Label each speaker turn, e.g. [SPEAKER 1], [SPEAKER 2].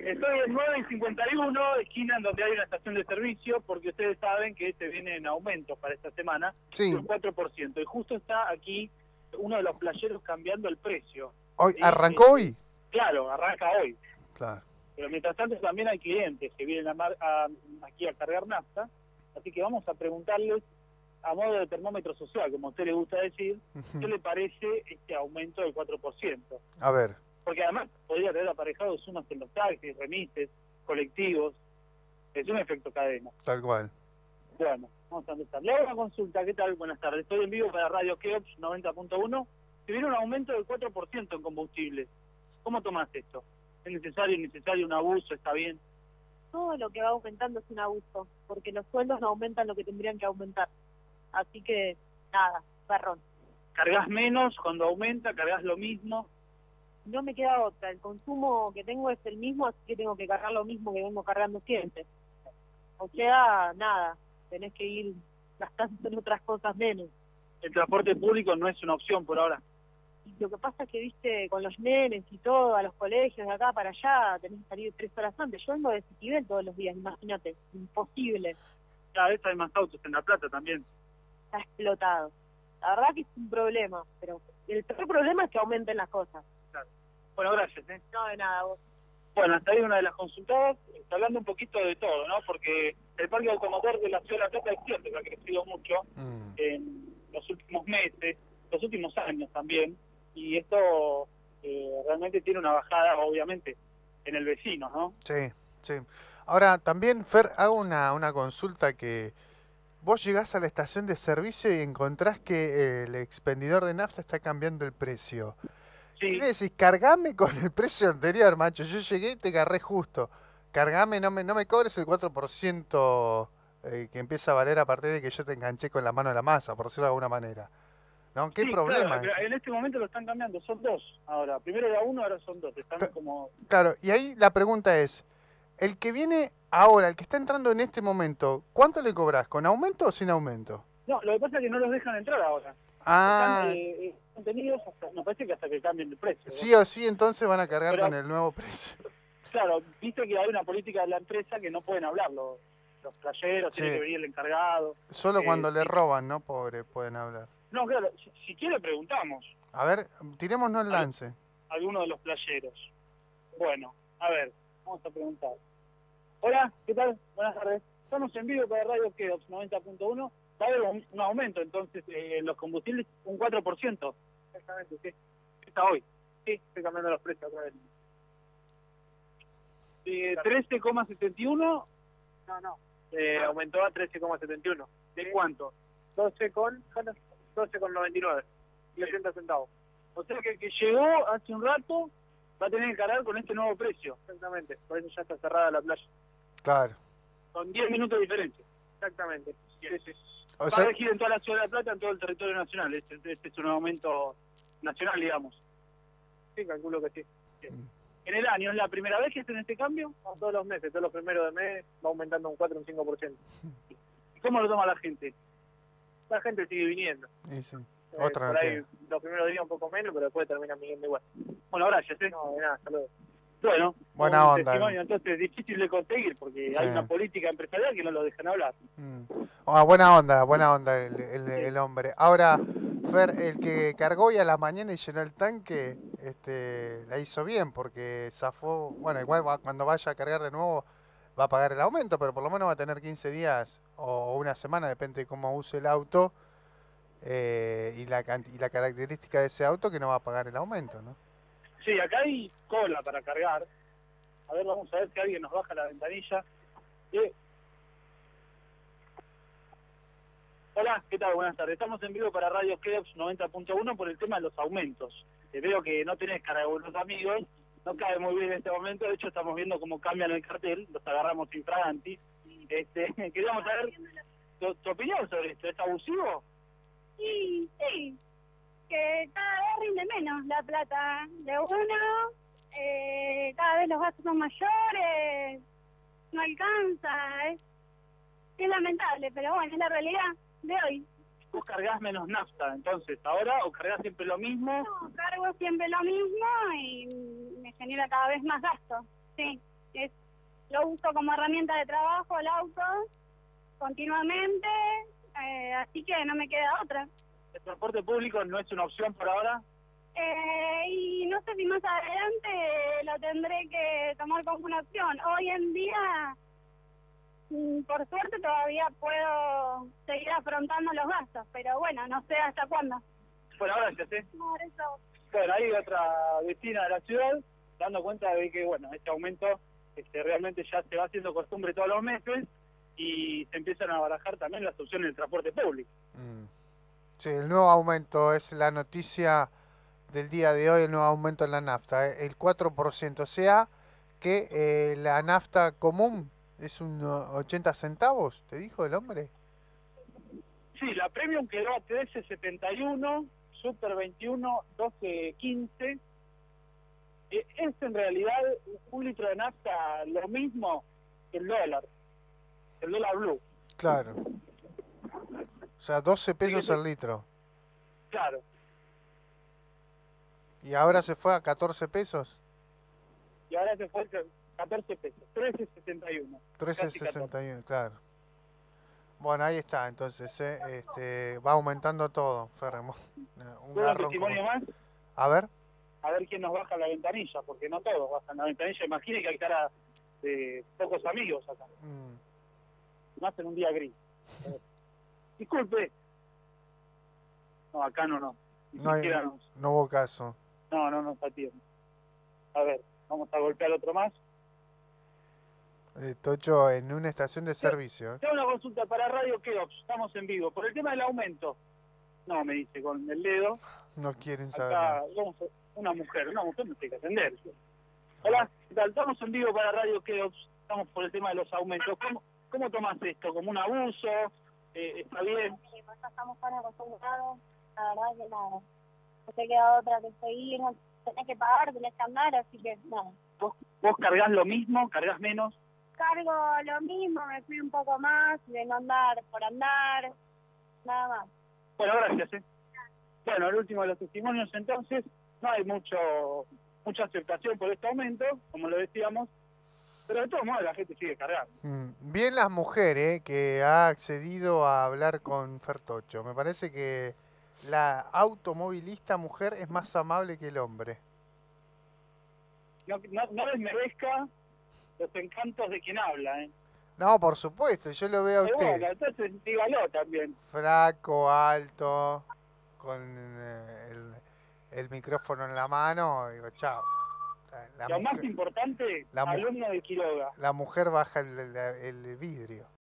[SPEAKER 1] Estoy en 9 y 51, esquina en donde hay una estación de servicio, porque ustedes saben que se vienen aumentos para esta semana,
[SPEAKER 2] Sí.
[SPEAKER 1] un 4%. Y justo está aquí uno de los playeros cambiando el precio.
[SPEAKER 2] Hoy,
[SPEAKER 1] ¿Sí?
[SPEAKER 2] ¿arrancó hoy?
[SPEAKER 1] Claro, arranca hoy.
[SPEAKER 2] Claro.
[SPEAKER 1] Pero mientras tanto también hay clientes que vienen aquí a cargar nafta, así que vamos a preguntarles, a modo de termómetro social, como a usted le gusta decir, ¿qué le parece este aumento del 4%?
[SPEAKER 2] A ver.
[SPEAKER 1] Porque además podría haber aparejado sumas en los taxis, remises, colectivos. Es un efecto cadena.
[SPEAKER 2] Tal cual.
[SPEAKER 1] Bueno, vamos a empezar. Le hago una consulta. ¿Qué tal? Buenas tardes. Estoy en vivo para Radio Keops 90.1. Si viene un aumento del 4% en combustible, ¿cómo tomás esto? ¿Es necesario, innecesario, un abuso? ¿Está bien?
[SPEAKER 3] Todo lo que va aumentando es un abuso, porque los sueldos no aumentan lo que tendrían que aumentar. Así que, nada, perrón.
[SPEAKER 1] ¿Cargas menos cuando aumenta? ¿Cargas lo mismo?
[SPEAKER 3] No me queda otra, el consumo que tengo es el mismo, así que tengo que cargar lo mismo que vengo cargando siempre. O sea, nada, tenés que ir gastando en otras cosas menos.
[SPEAKER 1] El transporte público no es una opción por ahora.
[SPEAKER 3] Y lo que pasa es que, viste, con los nenes y todo, a los colegios de acá para allá, tenés que salir 3 horas antes. Yo vengo de Citibel todos los días, imagínate, imposible.
[SPEAKER 1] Cada vez hay más autos en La Plata también.
[SPEAKER 3] Está explotado. La verdad que es un problema, pero el peor problema es que aumenten las cosas.
[SPEAKER 1] Claro. Bueno, gracias.
[SPEAKER 3] No, de nada, vos.
[SPEAKER 1] Bueno, hasta ahí una de las consultadas, está hablando un poquito de todo, ¿no? Porque el parque automotor de la ciudad de La Plata es cierto que ha crecido mucho en los últimos meses, los últimos años también, y esto realmente tiene una bajada, obviamente, en el vecino, ¿no?
[SPEAKER 2] Sí, sí. Ahora, también, Fer, hago una consulta que vos llegás a la estación de servicio y encontrás que el expendidor de nafta está cambiando el precio.
[SPEAKER 1] Sí.
[SPEAKER 2] ¿Qué le decís? Cargame con el precio anterior, macho. Yo llegué y te agarré justo. Cargame, no me cobres el 4% que empieza a valer a partir de que yo te enganché con la mano a la masa, por decirlo de alguna manera. ¿No? ¿Qué
[SPEAKER 1] Sí,
[SPEAKER 2] problema
[SPEAKER 1] claro,
[SPEAKER 2] es?
[SPEAKER 1] en este momento lo están cambiando, son dos ahora. Primero era uno, ahora son dos. Están como...
[SPEAKER 2] Claro, y ahí la pregunta es, el que viene ahora, el que está entrando en este momento, ¿cuánto le cobras? ¿Con aumento o sin aumento?
[SPEAKER 1] No, lo que pasa es que no los dejan entrar ahora.
[SPEAKER 2] Ah,
[SPEAKER 1] Están contenidos, me parece que hasta que cambien el precio.
[SPEAKER 2] sí o sí, entonces van a cargar
[SPEAKER 1] Pero,
[SPEAKER 2] con el nuevo precio.
[SPEAKER 1] claro, viste que hay una política de la empresa que no pueden hablar los playeros,
[SPEAKER 2] Sí.
[SPEAKER 1] tiene que venir el encargado.
[SPEAKER 2] Solo cuando le
[SPEAKER 1] Sí.
[SPEAKER 2] roban, ¿no? Pobre, pueden hablar.
[SPEAKER 1] No, claro, si quiere preguntamos.
[SPEAKER 2] A ver, tirémonos el lance.
[SPEAKER 1] Alguno de los playeros. Bueno, a ver, vamos a preguntar. Hola, ¿qué tal? Buenas tardes. Estamos en vivo para Radio Keops 90.1. Va a haber un aumento, entonces, en los combustibles, un 4%. Exactamente, sí. Está hoy. Sí, estoy cambiando los precios otra vez. 13,71. No. Aumentó a 13,71. ¿De cuánto? 12,99. 60 centavos. O sea que el que llegó hace un rato va a tener que cargar con este nuevo precio. Exactamente. Por eso ya está cerrada la playa.
[SPEAKER 2] Claro.
[SPEAKER 1] Con 10 minutos de diferencia. Exactamente. Sí.
[SPEAKER 2] O
[SPEAKER 1] Va
[SPEAKER 2] sea,
[SPEAKER 1] a regir en toda la ciudad de La Plata, en todo el territorio nacional. Este es un aumento nacional, digamos. Sí, calculo que sí. En el año, ¿es la primera vez que hacen este cambio? No, todos los meses, todos los primeros de mes va aumentando un 4 o un 5%. ¿Y cómo lo toma la gente? La gente sigue viniendo.
[SPEAKER 2] sí. Otra
[SPEAKER 1] por ahí los primeros días un poco menos, pero después terminan viniendo igual. Bueno, gracias. No, de nada, saludos. Bueno,
[SPEAKER 2] buena
[SPEAKER 1] un
[SPEAKER 2] onda.
[SPEAKER 1] testimonio entonces es difícil de conseguir porque hay una política empresarial que no lo dejan hablar.
[SPEAKER 2] Buena onda el hombre. Ahora, Fer, el que cargó hoy a la mañana y llenó el tanque, la hizo bien porque zafó. Bueno, igual cuando vaya a cargar de nuevo va a pagar el aumento, pero por lo menos va a tener 15 días o una semana, depende de cómo use el auto y la característica de ese auto, que no va a pagar el aumento, ¿no?
[SPEAKER 1] Sí, acá hay cola para cargar. A ver, vamos a ver si alguien nos baja la ventanilla. Hola, ¿qué tal? Buenas tardes. Estamos en vivo para Radio Keops 90.1 por el tema de los aumentos. Veo que no tenés cara de buenos amigos, no cabe muy bien en este momento. De hecho, estamos viendo cómo cambian el cartel, los agarramos infraganti. Queríamos saber tu opinión sobre esto. ¿Es abusivo?
[SPEAKER 4] Sí, que cada vez rinde menos la plata de uno, cada vez los gastos son mayores, no alcanza, es lamentable, pero bueno, es la realidad de hoy.
[SPEAKER 1] ¿Vos cargas menos nafta entonces ahora o cargas siempre lo mismo?
[SPEAKER 4] No, cargo siempre lo mismo y me genera cada vez más gasto, sí, lo uso como herramienta de trabajo, el auto, continuamente, así que no me queda otra.
[SPEAKER 1] ¿El transporte público no es una opción por ahora?
[SPEAKER 4] Y no sé si más adelante lo tendré que tomar como una opción. Hoy en día, por suerte, todavía puedo seguir afrontando los gastos, pero bueno, no sé hasta cuándo.
[SPEAKER 1] Por ahora ya sé.
[SPEAKER 4] Por eso.
[SPEAKER 1] Bueno, hay otra vecina de la ciudad dando cuenta de que, bueno, este aumento realmente ya se va haciendo costumbre todos los meses y se empiezan a barajar también las opciones del transporte público.
[SPEAKER 2] Sí, el nuevo aumento es la noticia del día de hoy, el nuevo aumento en la nafta, el 4%, o sea que la nafta común es un 80 centavos, ¿te dijo el hombre?
[SPEAKER 1] Sí, la Premium quedó a 13.71, Super 21, 12.15. Es en realidad un litro de nafta lo mismo que el dólar blue.
[SPEAKER 2] Claro. O sea, 12 pesos
[SPEAKER 1] Fíjate,
[SPEAKER 2] el litro.
[SPEAKER 1] claro.
[SPEAKER 2] ¿Y ahora se fue a 14 pesos?
[SPEAKER 1] Y ahora se fue 14 pesos, 13.71. Casi 14.
[SPEAKER 2] 13,61, claro. Bueno, ahí está, entonces, va aumentando todo, Ferremo. Un
[SPEAKER 1] ¿Tuvo un
[SPEAKER 2] garrón como...
[SPEAKER 1] testimonio más?
[SPEAKER 2] A ver.
[SPEAKER 1] A ver quién nos baja la ventanilla, porque no todos bajan la ventanilla. Imagine que hay cara de pocos amigos acá. Más en un día gris. Disculpe. No, acá no. Ni
[SPEAKER 2] No,
[SPEAKER 1] siquiera
[SPEAKER 2] no hubo caso.
[SPEAKER 1] No nos atiende. A ver, vamos a golpear otro más.
[SPEAKER 2] Tocho, en una estación de servicio.
[SPEAKER 1] Tengo una consulta para Radio Keops, estamos en vivo. Por el tema del aumento. No, me dice con el dedo.
[SPEAKER 2] No quieren saber
[SPEAKER 1] Acá,
[SPEAKER 2] nada.
[SPEAKER 1] una mujer no tiene que atender. Hola, ¿qué tal? Estamos en vivo para Radio Keops, estamos por el tema de los aumentos. ¿Cómo tomás esto? ¿Como un abuso? ¿Está bien?
[SPEAKER 4] Sí, pues ya estamos tan acostumbrados, la verdad que nada. No te queda otra que seguir, no tenés que pagar, tenés que andar, así que nada.
[SPEAKER 1] ¿Vos cargás lo mismo? ¿Cargás menos?
[SPEAKER 4] Cargo lo mismo, me cuido un poco más, de no andar por andar, nada más.
[SPEAKER 1] Bueno, gracias. Bueno, el último de los testimonios entonces, no hay mucha aceptación por este aumento, como lo decíamos, pero de todos modos la gente sigue cargando.
[SPEAKER 2] Bien las mujeres que ha accedido a hablar con Fertocho. Me parece que la automovilista mujer es más amable que el hombre.
[SPEAKER 1] No desmerezca los encantos de quien habla, ¿eh?
[SPEAKER 2] No, por supuesto, yo lo veo a
[SPEAKER 1] Pero
[SPEAKER 2] usted.
[SPEAKER 1] bueno, entonces dígalo también.
[SPEAKER 2] Flaco, alto, con el micrófono en la mano, digo, chao.
[SPEAKER 1] Lo más importante, alumno de Quiroga.
[SPEAKER 2] La mujer baja el vidrio.